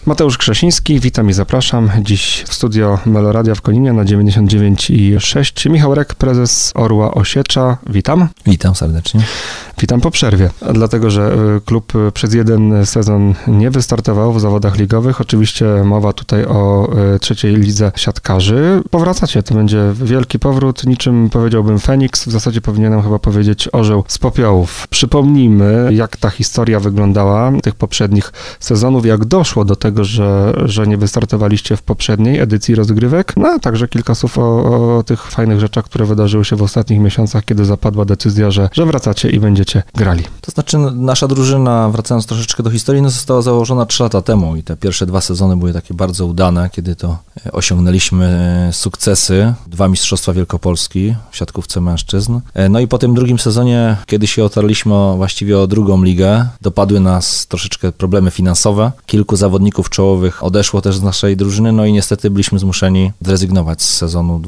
Mateusz Krzesiński, witam i zapraszam. Dziś w studio Meloradia w Koninie na 99,6. Michał Rek, prezes Orła Osiecza. Witam. Witam serdecznie. Witam po przerwie, dlatego że klub przez jeden sezon nie wystartował w zawodach ligowych. Oczywiście mowa tutaj o trzeciej lidze siatkarzy. Powracacie, to będzie wielki powrót, niczym powiedziałbym Feniks. W zasadzie powinienem chyba powiedzieć orzeł z popiołów. Przypomnijmy, jak ta historia wyglądała tych poprzednich sezonów, jak doszło do tego, że nie wystartowaliście w poprzedniej edycji rozgrywek. No a także kilka słów o tych fajnych rzeczach, które wydarzyły się w ostatnich miesiącach, kiedy zapadła decyzja, że wracacie i będziecie grali. To znaczy nasza drużyna, wracając troszeczkę do historii, została założona 3 lata temu i te pierwsze 2 sezony były takie bardzo udane, kiedy to osiągnęliśmy sukcesy, 2 mistrzostwa Wielkopolski w siatkówce mężczyzn. No i po tym drugim sezonie, kiedy się otarliśmy właściwie o drugą ligę, dopadły nas troszeczkę problemy finansowe. Kilku zawodników czołowych odeszło też z naszej drużyny, no i niestety byliśmy zmuszeni zrezygnować z sezonu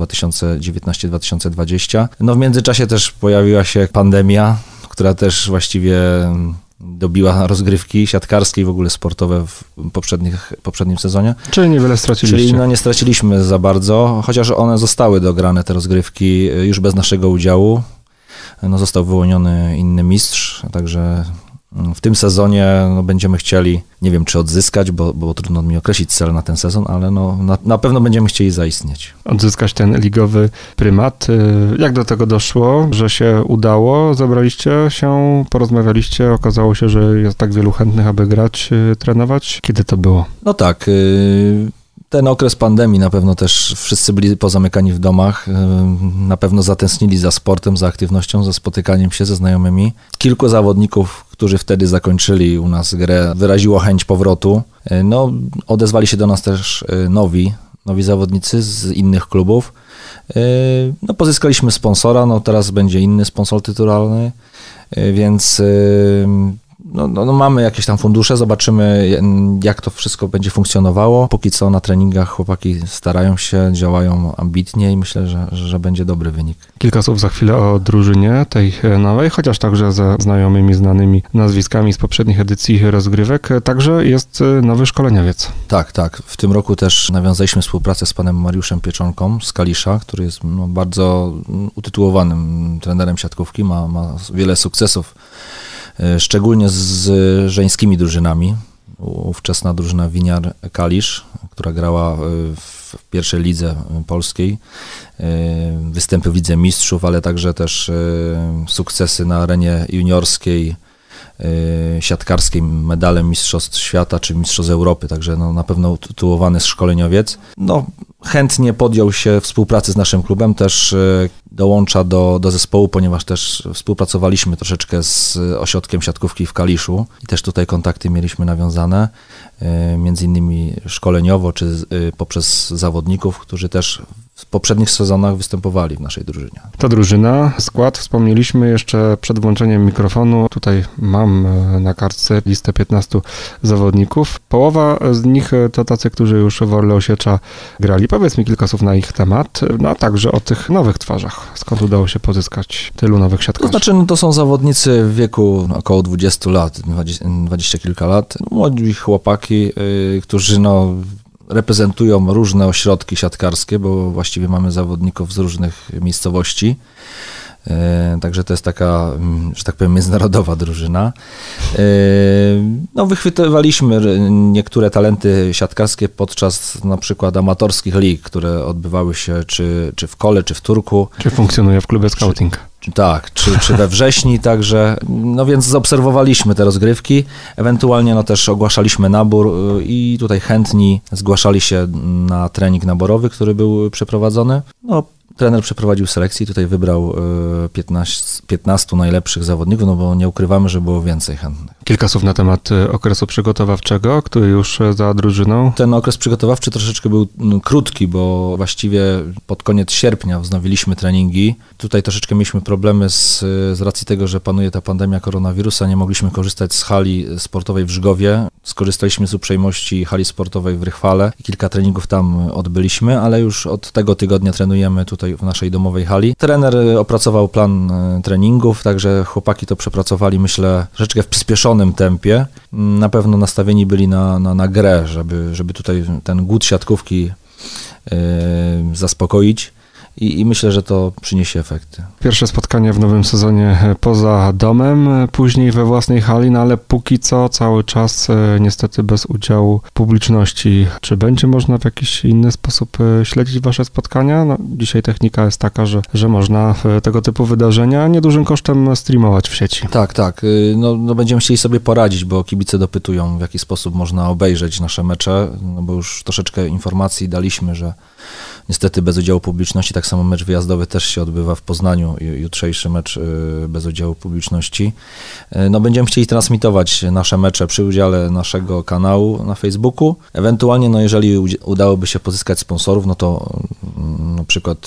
2019-2020. No w międzyczasie też pojawiła się pandemia, która też właściwie dobiła rozgrywki siatkarskie i w ogóle sportowe w poprzednim sezonie. Czyli niewiele straciliście. Czyli nie straciliśmy za bardzo, chociaż one zostały dograne, te rozgrywki, już bez naszego udziału. Został wyłoniony inny mistrz, także w tym sezonie będziemy chcieli, nie wiem czy odzyskać, bo trudno mi określić cel na ten sezon, ale na pewno będziemy chcieli zaistnieć. Odzyskać ten ligowy prymat. Jak do tego doszło, że się udało? Zebraliście się, porozmawialiście, okazało się, że jest tak wielu chętnych, aby grać, trenować. Kiedy to było? No tak, ten okres pandemii na pewno też wszyscy byli pozamykani w domach, na pewno zatęsknili za sportem, za aktywnością, za spotykaniem się ze znajomymi. Kilku zawodników, którzy wtedy zakończyli u nas grę, wyraziło chęć powrotu. Odezwali się do nas też nowi zawodnicy z innych klubów. Pozyskaliśmy sponsora, teraz będzie inny sponsor tytularny, więc mamy jakieś tam fundusze, zobaczymy jak to wszystko będzie funkcjonowało. Póki co na treningach chłopaki starają się, działają ambitnie i myślę, że będzie dobry wynik. Kilka słów za chwilę o drużynie tej nowej, chociaż także ze znajomymi, znanymi nazwiskami z poprzednich edycji rozgrywek. Także jest nowy szkoleniowiec. Tak. W tym roku też nawiązaliśmy współpracę z panem Mariuszem Pieczonką z Kalisza, który jest bardzo utytułowanym trenerem siatkówki, ma wiele sukcesów, szczególnie z żeńskimi drużynami. Ówczesna drużyna Winiar Kalisz, która grała w pierwszej lidze polskiej, występy w Lidze Mistrzów, ale także też sukcesy na arenie juniorskiej, siatkarskiej, medalem Mistrzostw Świata czy Mistrzostw Europy, także na pewno utytułowany szkoleniowiec. Chętnie podjął się współpracy z naszym klubem, też dołącza do zespołu, ponieważ też współpracowaliśmy troszeczkę z ośrodkiem siatkówki w Kaliszu i też tutaj kontakty mieliśmy nawiązane, między innymi szkoleniowo czy poprzez zawodników, którzy też w poprzednich sezonach występowali w naszej drużynie. Ta drużyna, skład, wspomnieliśmy jeszcze przed włączeniem mikrofonu. Tutaj mam na kartce listę 15 zawodników. Połowa z nich to tacy, którzy już w Orle Osiecza grali. Powiedz mi kilka słów na ich temat, a także o tych nowych twarzach. Skąd udało się pozyskać tylu nowych siatkarzy? To znaczy, to są zawodnicy w wieku około 20 lat, 20 kilka lat. Młodzi chłopaki, którzy reprezentują różne ośrodki siatkarskie, bo właściwie mamy zawodników z różnych miejscowości. Także to jest taka, że tak powiem, międzynarodowa drużyna. Wychwytywaliśmy niektóre talenty siatkarskie podczas na przykład amatorskich lig, które odbywały się czy w Kole, czy w Turku. Czy funkcjonuje w klubie scouting. Czy we wrześni, także, więc zaobserwowaliśmy te rozgrywki, ewentualnie też ogłaszaliśmy nabór i tutaj chętni zgłaszali się na trening naborowy, który był przeprowadzony. Trener przeprowadził selekcję i tutaj wybrał 15 najlepszych zawodników, bo nie ukrywamy, że było więcej chętnych. Kilka słów na temat okresu przygotowawczego, który już za drużyną. Ten okres przygotowawczy troszeczkę był krótki, bo właściwie pod koniec sierpnia wznowiliśmy treningi. Tutaj troszeczkę mieliśmy problemy z racji tego, że panuje ta pandemia koronawirusa, nie mogliśmy korzystać z hali sportowej w Żgowie. Skorzystaliśmy z uprzejmości hali sportowej w Rychwale i kilka treningów tam odbyliśmy, ale już od tego tygodnia trenujemy tutaj w naszej domowej hali. Trener opracował plan treningów, także chłopaki to przepracowali, myślę, troszeczkę w przyspieszonym tempie. Na pewno nastawieni byli na grę, żeby tutaj ten głód siatkówki zaspokoić. I myślę, że to przyniesie efekty. Pierwsze spotkanie w nowym sezonie poza domem, później we własnej hali, no ale póki co cały czas niestety bez udziału publiczności. Czy będzie można w jakiś inny sposób śledzić wasze spotkania? No, dzisiaj technika jest taka, że można tego typu wydarzenia niedużym kosztem streamować w sieci. Tak. No będziemy chcieli sobie poradzić, bo kibice dopytują, w jaki sposób można obejrzeć nasze mecze, no bo już troszeczkę informacji daliśmy, że niestety bez udziału publiczności, tak samo mecz wyjazdowy też się odbywa w Poznaniu, jutrzejszy mecz bez udziału publiczności. No będziemy chcieli transmitować nasze mecze przy udziale naszego kanału na Facebooku. Ewentualnie, no jeżeli udałoby się pozyskać sponsorów, no to na przykład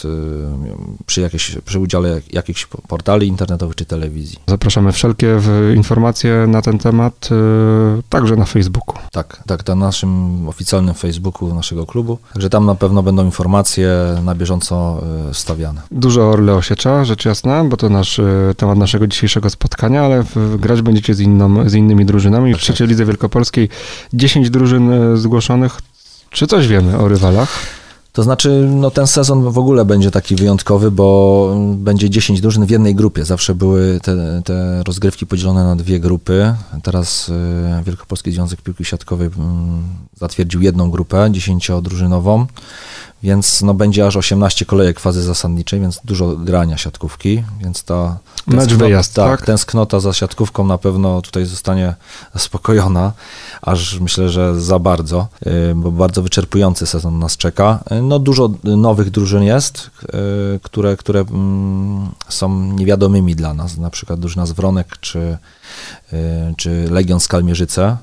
przy udziale jakichś portali internetowych czy telewizji. Zapraszamy wszelkie informacje na ten temat także na Facebooku. Tak, na naszym oficjalnym Facebooku naszego klubu. Także tam na pewno będą informacje na bieżąco stawiane. Dużo Orle Osiecza, rzecz jasna, bo to temat naszego dzisiejszego spotkania, ale grać będziecie z innymi drużynami. W trzeciej lidze wielkopolskiej 10 drużyn zgłoszonych. Czy coś wiemy o rywalach? To znaczy, no ten sezon w ogóle będzie taki wyjątkowy, bo będzie 10 drużyn w jednej grupie. Zawsze były te rozgrywki podzielone na dwie grupy. Teraz Wielkopolski Związek Piłki Siatkowej zatwierdził jedną grupę, 10-drużynową, więc no będzie aż 18 kolejek fazy zasadniczej, więc dużo grania siatkówki, więc mecz wyjazd, tak? Tęsknota za siatkówką na pewno tutaj zostanie zaspokojona, aż myślę, że za bardzo, bo bardzo wyczerpujący sezon nas czeka. No dużo nowych drużyn jest, które są niewiadomymi dla nas, na przykład drużyna z Wronek czy Legion Skalmierzyce.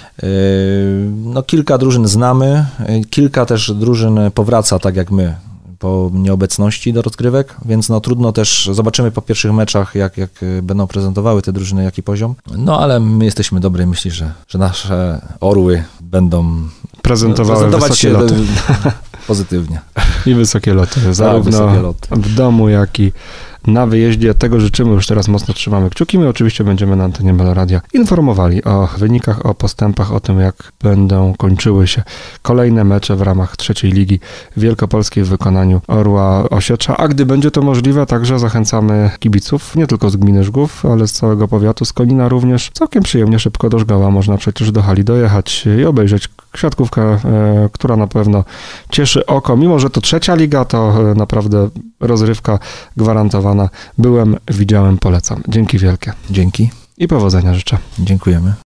No kilka drużyn znamy, kilka też drużyn powraca tak jak my po nieobecności do rozgrywek, więc no trudno też, zobaczymy po pierwszych meczach jak będą prezentowały te drużyny, jaki poziom. No ale my jesteśmy dobrej myśli, że nasze orły będą prezentować wysokie loty. Pozytywnie. I wysokie loty, zarówno w domu, jak i na wyjeździe. Tego życzymy, już teraz mocno trzymamy kciuki. My oczywiście będziemy na antenie Meloradia informowali o wynikach, o postępach, o tym, jak będą kończyły się kolejne mecze w ramach trzeciej ligi wielkopolskiej w wykonaniu Orła Osiecza. A gdy będzie to możliwe, także zachęcamy kibiców, nie tylko z gminy Żgów, ale z całego powiatu, z Konina również. Całkiem przyjemnie, szybko do Żgoła można przecież do hali dojechać i obejrzeć siatkówkę, która na pewno cieszy oko. Mimo że to trzecia liga, to naprawdę rozrywka gwarantowana. Byłem, widziałem, polecam. Dzięki wielkie. Dzięki. I powodzenia życzę. Dziękujemy.